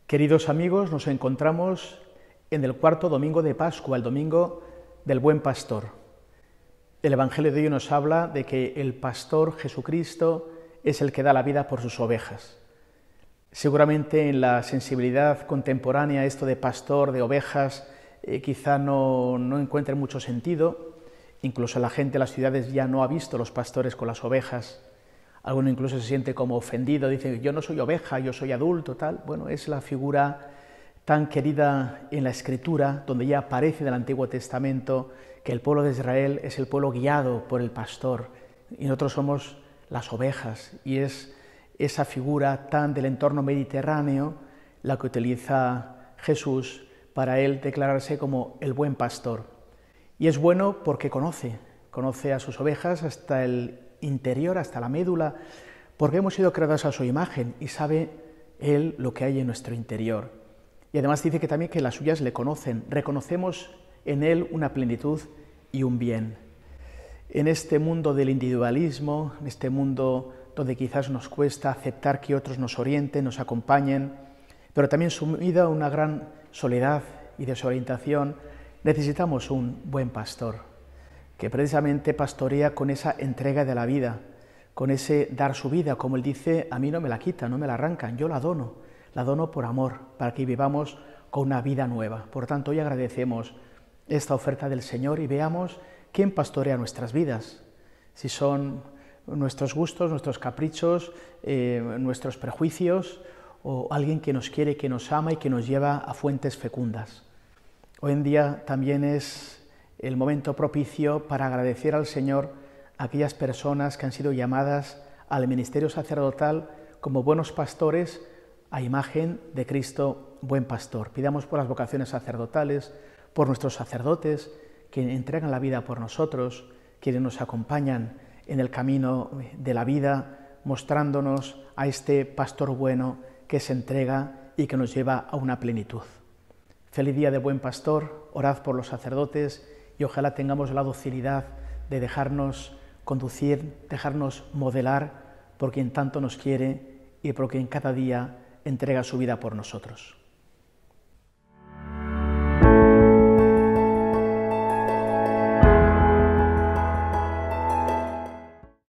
Queridos amigos, nos encontramos en el cuarto domingo de Pascua, el domingo del Buen Pastor. El Evangelio de hoy nos habla de que el pastor Jesucristo es el que da la vida por sus ovejas. Seguramente en la sensibilidad contemporánea esto de pastor, de ovejas, quizá no encuentre mucho sentido. Incluso la gente en las ciudades ya no ha visto los pastores con las ovejas. Alguno incluso se siente como ofendido, dice, yo no soy oveja, yo soy adulto, tal. Bueno, es la figura tan querida en la Escritura, donde ya aparece del Antiguo Testamento que el pueblo de Israel es el pueblo guiado por el pastor y nosotros somos las ovejas, y es esa figura tan del entorno mediterráneo la que utiliza Jesús para él declararse como el buen pastor. Y es bueno porque conoce a sus ovejas hasta el interior, hasta la médula, porque hemos sido creados a su imagen y sabe él lo que hay en nuestro interior. Y además dice que también que las suyas le conocen, reconocemos en él una plenitud y un bien. En este mundo del individualismo, en este mundo donde quizás nos cuesta aceptar que otros nos orienten, nos acompañen, pero también sumida en una gran soledad y desorientación, necesitamos un buen pastor, que precisamente pastorea con esa entrega de la vida, con ese dar su vida, como él dice, a mí no me la quitan, no me la arrancan, yo la dono por amor, para que vivamos con una vida nueva. Por tanto, hoy agradecemos esta oferta del Señor y veamos quién pastorea nuestras vidas, si son nuestros gustos, nuestros caprichos, nuestros prejuicios, o alguien que nos quiere, que nos ama y que nos lleva a fuentes fecundas. Hoy en día también es el momento propicio para agradecer al Señor a aquellas personas que han sido llamadas al ministerio sacerdotal como buenos pastores a imagen de Cristo, buen pastor. Pidamos por las vocaciones sacerdotales, por nuestros sacerdotes que entregan la vida por nosotros, quienes nos acompañan en el camino de la vida, mostrándonos a este pastor bueno que se entrega y que nos lleva a una plenitud. Feliz día de Buen Pastor, orad por los sacerdotes y ojalá tengamos la docilidad de dejarnos conducir, dejarnos modelar por quien tanto nos quiere y por quien cada día entrega su vida por nosotros.